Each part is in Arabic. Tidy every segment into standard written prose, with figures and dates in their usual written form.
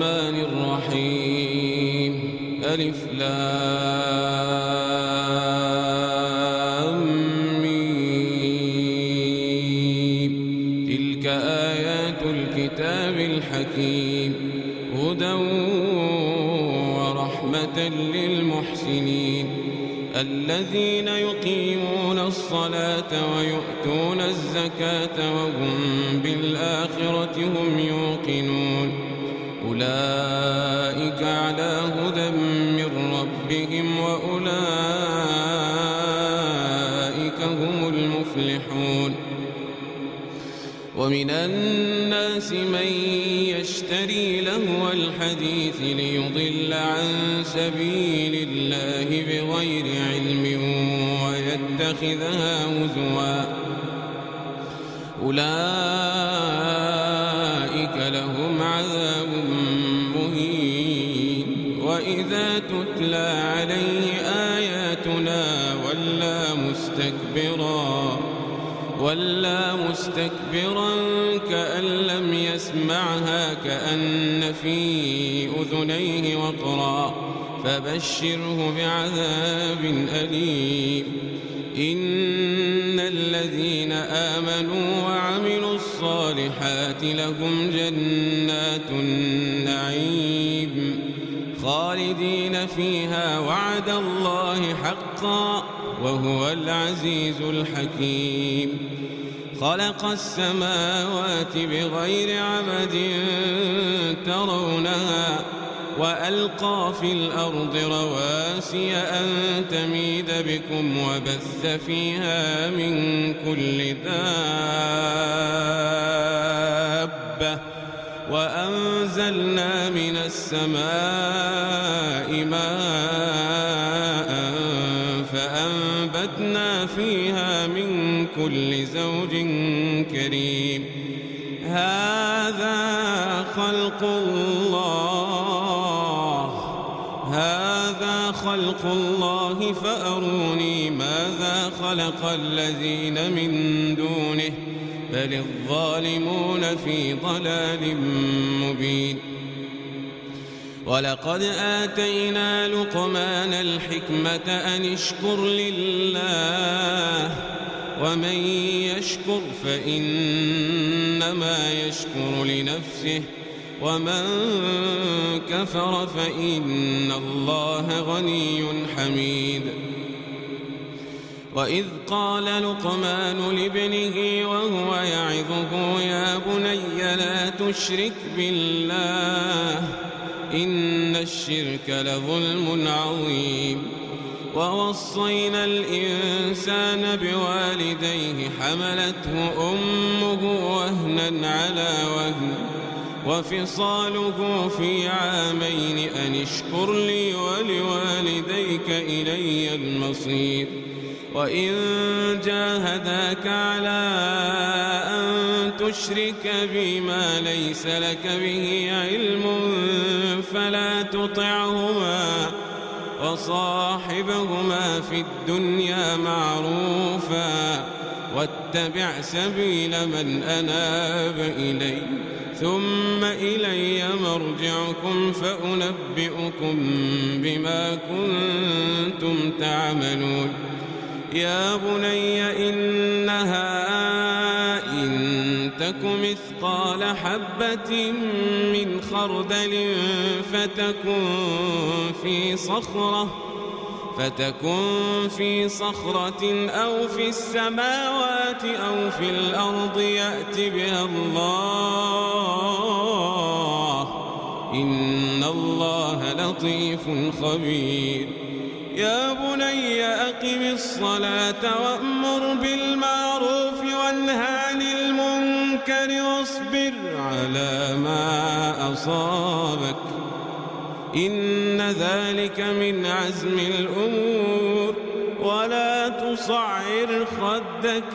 الرحمن الرحيم ألف لام ميم تلك آيات الكتاب الحكيم هدى ورحمة للمحسنين الذين يقيمون الصلاة ويؤتون الزكاة وهم بالآخرة هم يوقنون أولئك على هدى من ربهم وأولئك هم المفلحون ومن الناس من يشتري لهو الحديث ليضل عن سبيل الله بغير علم ويتخذها هزوا أولئك لهم عذاب مهين وإذا تتلى عليه آياتنا ولا مستكبرا كأن لم يسمعها كأن في أذنيه وقرا فبشره بعذاب أليم إن الذين آمنوا وعملوا الصالحات لهم جنات النعيم خالدين فيها وعد الله حقا وهو العزيز الحكيم خلق السماوات بغير عمد ترونها وألقى في الأرض رواسي أن تميد بكم وبث فيها من كل دابة وأنزلنا من السماء ماء فأنبتنا فيها من كل زوج كريم هذا خلق الله فأروني ماذا خلق الذين من دونه بل الظالمون في ضلال مبين ولقد آتينا لقمان الحكمة أن اشكر لله ومن يشكر فإنما يشكر لنفسه ومن كفر فإن الله غني حميد وإذ قال لقمان لابنه وهو يعظه يا بني لا تشرك بالله إن الشرك لظلم عظيم ووصينا الإنسان بوالديه حملته أمه وهنا على وهن وفصاله في عامين أن اشكر لي ولوالديك إلي المصير وإن جاهداك على أن تشرك بما ليس لك به علم فلا تطعهما وصاحبهما في الدنيا معروفا واتبع سبيل من أناب إلي ثم إلي مرجعكم فأنبئكم بما كنتم تعملون يا بني إنها إن تك مثقال حبة من خردل فتكن في صخرة أو في السماوات أو في الأرض يأت بها الله إن الله لطيف خبير يا بني أقم الصلاة وأمر بالمعروف وانه عن المنكر واصبر على ما أصابك إن ذلك من عزم الأمور ولا تصعر خدك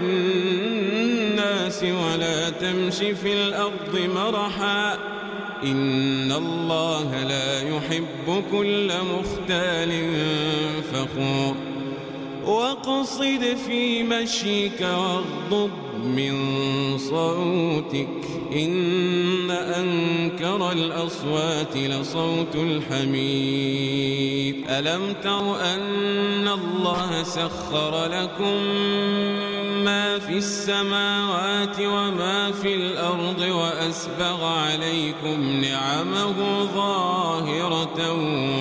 للناس ولا تمش في الأرض مرحا إن الله لا يحب كل مختال فخور واقصد في مشيك واغضض من صوتك إن أنكر الأصوات لصوت الحمير ألم تر أن الله سخر لكم ما في السماوات وما في الأرض وأسبغ عليكم نعمه ظاهرة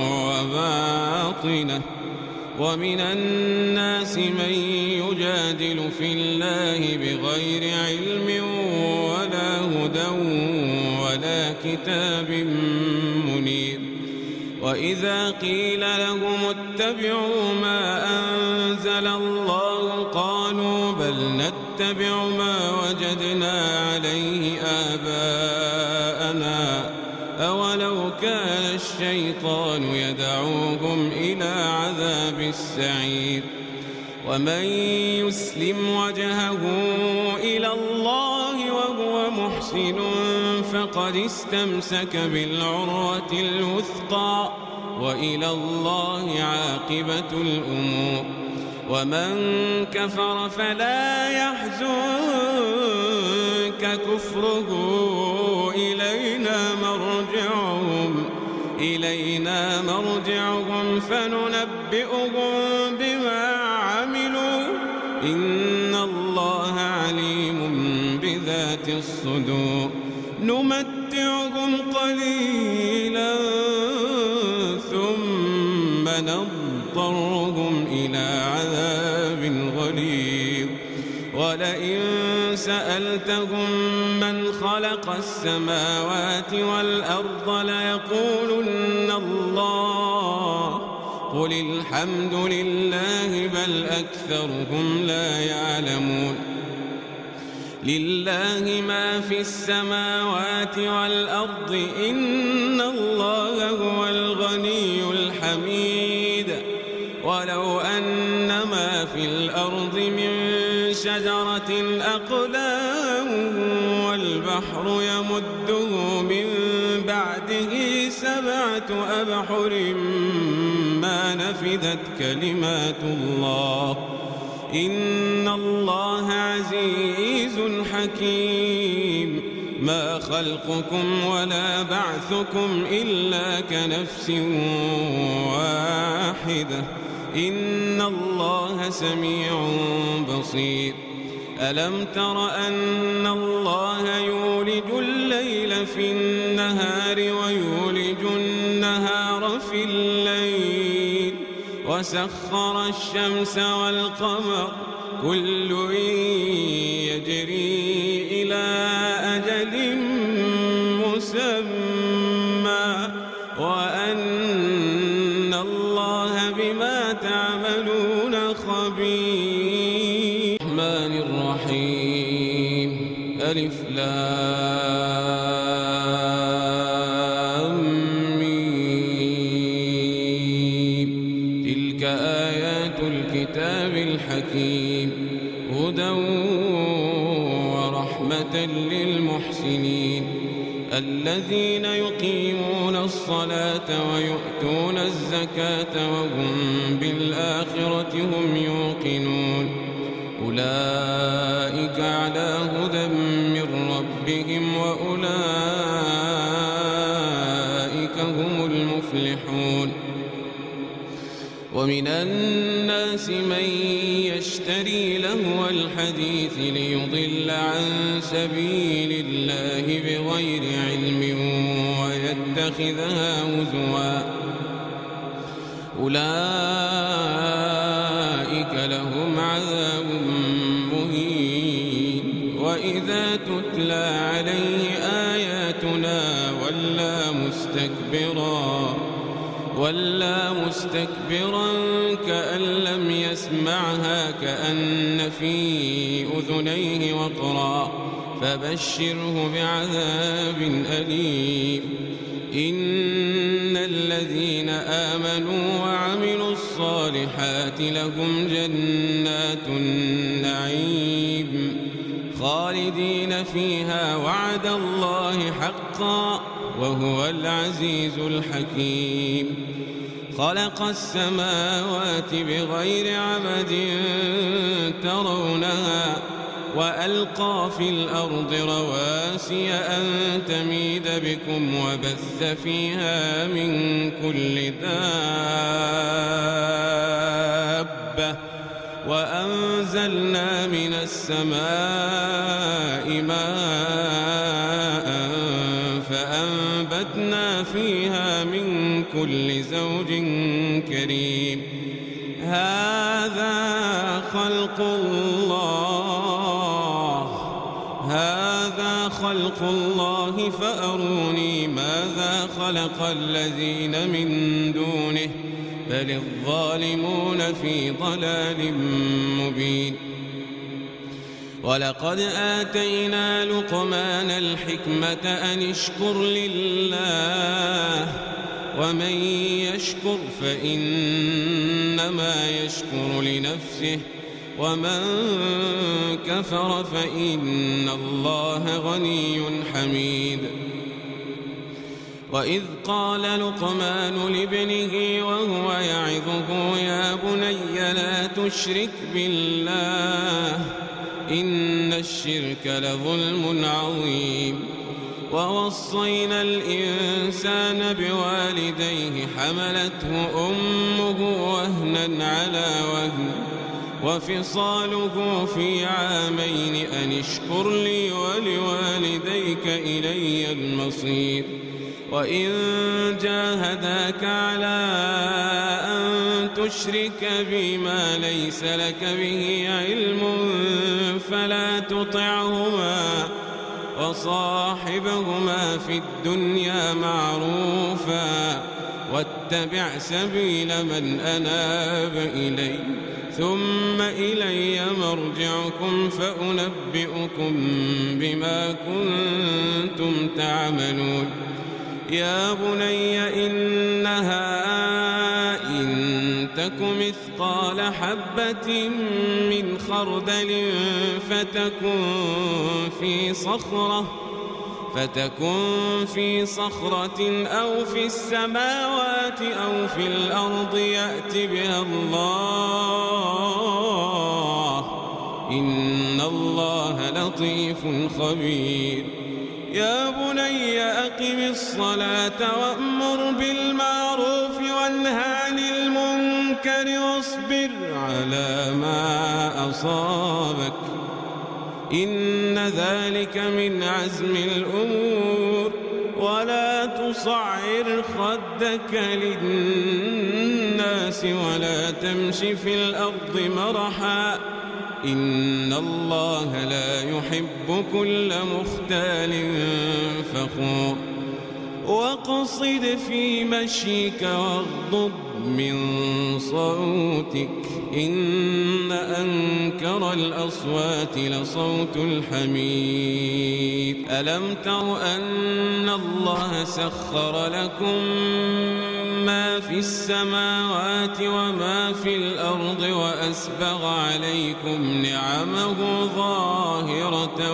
وباطنة ومن الناس من يجادل في الله بغير علم ولا هدى ولا كتاب منير وإذا قيل لهم اتبعوا ما أنزل الله قالوا بل نتبع ما وجدنا عليه آباءنا أولو كان الشيطان يدعوهم إلى عذاب السعير ومن يسلم وجهه إلى الله وهو محسن فقد استمسك بالعروة الوثقى وإلى الله عاقبة الأمور ومن كفر فلا يحزنك كفره إلينا مرجعهم فننبئهم بما عملوا إن الله عليم بذات الصدور نمتعهم قليلا ثم نضطرهم إلى عذاب غليظ ولئن سألتهم من خلق السماوات والأرض ليقولن الله قل الحمد لله بل أكثرهم لا يعلمون لله ما في السماوات والأرض إن الله هو الغني الحميد ولو أن ما في الأرض من شجرة أقلام والبحر يمده من بعده 7 أبحر ما نفدت كلمات الله إن الله عزيز حكيم ما خلقكم ولا بعثكم إلا كنفس واحدة إن الله سميع بصير ألم تر أن الله يولج الليل في النهار ويولج النهار في الليل وسخر الشمس والقمر كل يجري إلى أجل مسمى وأن الله بما تعملون خبير الرحمن الرحيم ألف لام ميم تلك آيات الكتاب الحكيم هدى ورحمة للمحسنين الذين يقيمون الصلاة ويؤتون الزكاة وهم بالآخرة هم يوقنون أولئك على هدى من ربهم وأولئك هم المفلحون ومن الناس من يشتري لهو الحديث ليضل عن سبيل الله بغير علم ويتخذها هزوا أولئك لهم عذاب مهين وإذا تتلى عليه آياتنا ولا مستكبرا كأن لم يسمعها كأن في أذنيه وقرا فبشره بعذاب أليم إن الذين آمنوا وعملوا الصالحات لهم جنات النعيم خالدين فيها وعد الله حقا وهو العزيز الحكيم خلق السماوات بغير عمد ترونها وألقى في الأرض رواسي أن تميد بكم وبث فيها من كل دابة وأنزلنا من السماء ماء فأنبتنا فيها من كل زوج كريم هذا خلق الله فأروني ماذا خلق الذين من دونه بل الظالمون في ضلال مبين ولقد آتينا لقمان الحكمة أن اشكر لله ومن يشكر فإنما يشكر لنفسه ومن كفر فإن الله غني حميد وإذ قال لقمان لابنه وهو يعظه يا بني لا تشرك بالله إن الشرك لظلم عظيم ووصينا الإنسان بوالديه حملته أمه وهنا على وهن وفصاله في عامين أن اشكر لي ولوالديك إلي المصير وإن جاهداك على أن تشرك بما ليس لك به علم فلا تطعهما وصاحبهما في الدنيا معروفا واتبع سبيل من أناب إلي ثم إلي مرجعكم فأنبئكم بما كنتم تعملون يا بني إنها إن تك مثقال حبة من خردل فتكن في صخرة أو في السماوات أو في الأرض يأت بها الله إن الله لطيف خبير يا بني أقم الصلاة وأمر بالمعروف وانه عن المنكر واصبر على ما أصابك إن ذلك من عزم الأمور ولا تصعر خدك للناس ولا تمش في الأرض مرحا إن الله لا يحب كل مختال فخور واقصد في مشيك واغضض من صوتك إن أنكر الأصوات لصوت الحمير ألم تر أن الله سخر لكم ما في السماوات وما في الأرض وأسبغ عليكم نعمه ظاهرة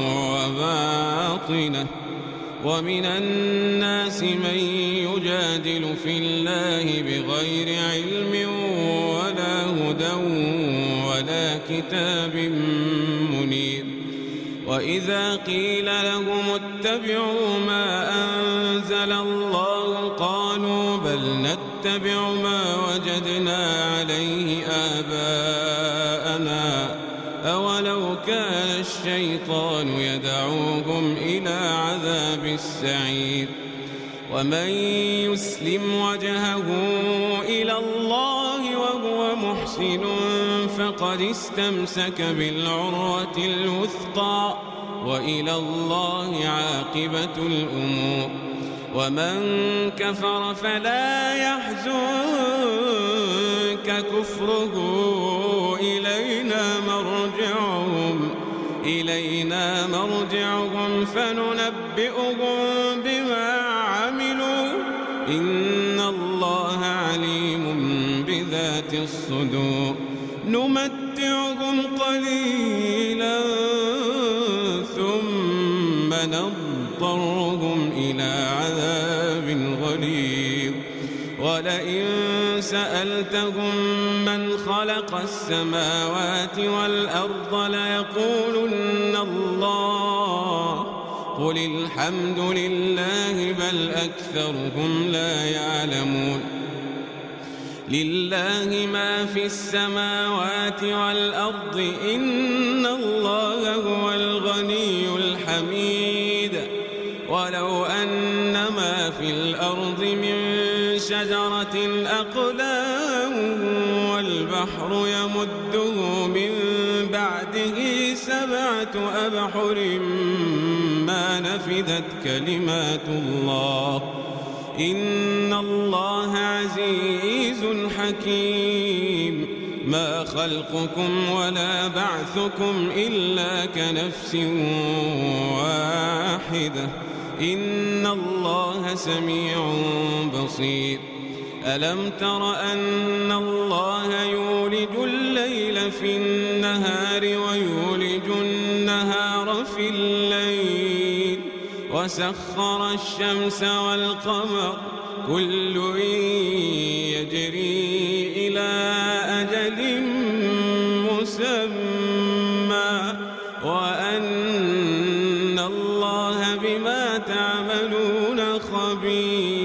وباطنة ومن الناس من يجادل في الله بغير علم ولا هدى ولا كتاب منير وإذا قيل لهم اتبعوا ما أنزل الله قالوا بل نتبع ما وجدنا عليه آباءنا أولو كان الشيطان يدعوهم إلى عذاب السعير ومن يسلم وجهه إلى الله وهو محسن فقد استمسك بالعروة الوثقى وإلى الله عاقبة الأمور ومن كفر فلا يحزنك كفره إلينا مرجعهم فننبئهم بما عملوا إن الله عليم بذات الصدور نمتعهم قليلا ثم نضطرهم إلى عذاب غليظ ولئن ولئن سألتهم من خلق السماوات والأرض ليقولن الله قل الحمد لله بل أكثرهم لا يعلمون لله ما في السماوات والأرض إن الله هو الغني الحميد ولو أن ما في الأرض من شجرة أقلام والبحر يمده من بعده 7 أبحر ما نفدت كلمات الله إن الله عزيز حكيم ما خلقكم ولا بعثكم إلا كنفس واحدة إن الله سميع بصير ألم تر أن الله يولج الليل في النهار ويولج النهار في الليل وسخر الشمس والقمر كل يجري إلى أجل مسمى وأن الله بما تعملون خبير